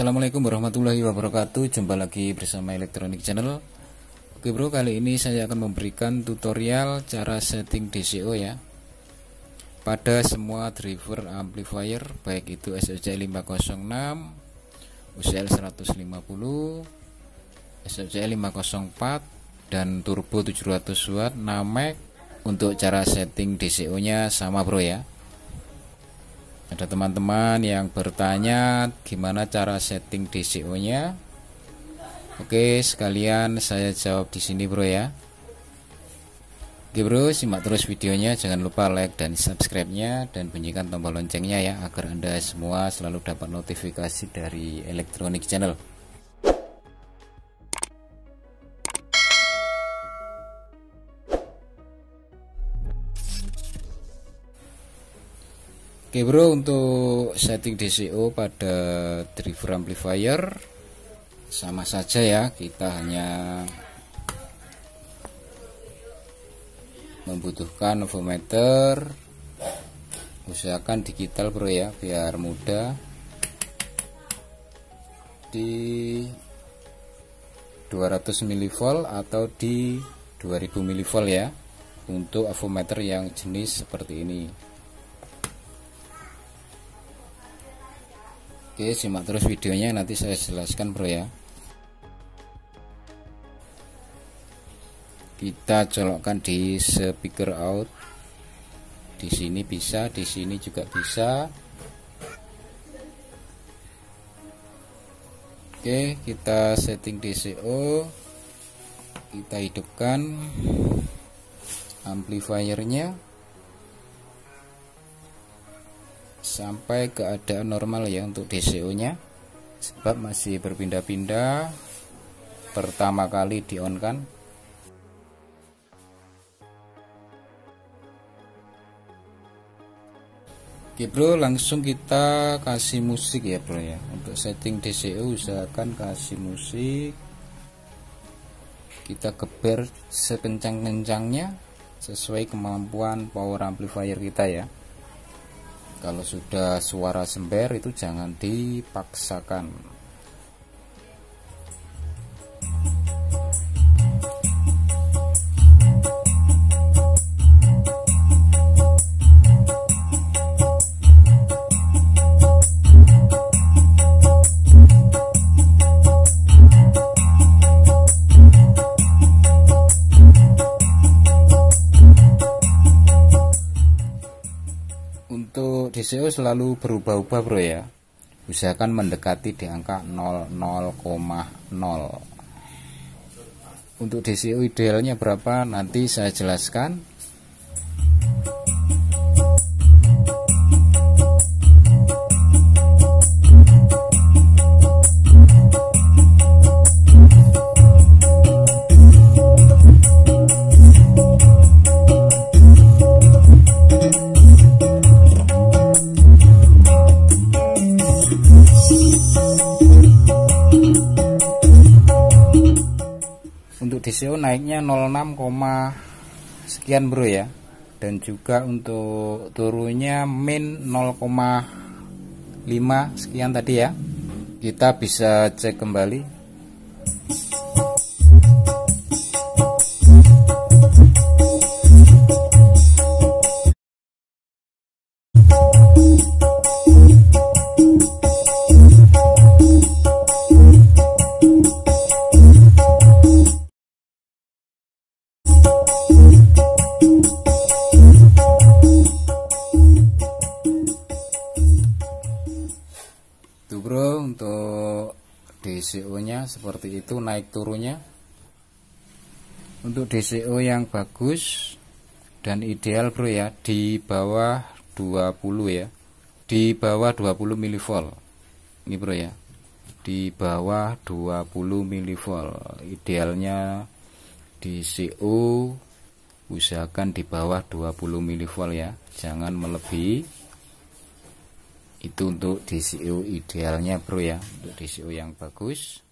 Assalamualaikum warahmatullahi wabarakatuh. Jumpa lagi bersama Elektronik Channel. Oke bro, kali ini saya akan memberikan tutorial cara setting DCO ya pada semua driver amplifier, baik itu SOC 506, UCL 150, SOC 504 dan turbo 700 watt Namek. Untuk cara setting DCO nya sama bro ya. Ada teman-teman yang bertanya gimana cara setting DCO nya. Oke, sekalian saya jawab di sini bro ya. Oke bro, simak terus videonya, jangan lupa like dan subscribe nya dan bunyikan tombol loncengnya ya, agar Anda semua selalu dapat notifikasi dari Elektronik Channel. Oke bro, untuk setting DCO pada driver amplifier sama saja ya, kita hanya membutuhkan voltmeter, usahakan digital bro ya biar mudah, di 200 mV atau di 2000 mV ya, untuk avometer yang jenis seperti ini. Oke, simak terus videonya, nanti saya jelaskan bro ya. Kita colokkan di speaker out. Di sini bisa, di sini juga bisa. Oke, kita setting DCO. Kita hidupkan amplifiernya sampai keadaan normal ya untuk DCO nya, sebab masih berpindah-pindah. Pertama kali di on kan. Oke bro, langsung kita kasih musik ya bro ya. Untuk setting DCO usahakan kasih musik, kita geber sekencang-kencangnya sesuai kemampuan power amplifier kita ya. Kalau sudah suara sember itu jangan dipaksakan. Untuk DCO selalu berubah-ubah bro ya, usahakan mendekati di angka 0,0. Untuk DCO idealnya berapa nanti saya jelaskan. Untuk DCO naiknya 06, sekian bro ya, dan juga untuk turunnya min 0,5 sekian tadi ya. Kita bisa cek kembali. Tuh bro, untuk DCO nya seperti itu naik turunnya. Untuk DCO yang bagus dan ideal bro ya, di bawah 20 ya, di bawah 20 mV ini bro ya, di bawah 20 mV idealnya. DCO usahakan di bawah 20 mV ya, jangan melebihi. Itu untuk DCO idealnya bro ya, untuk DCO yang bagus.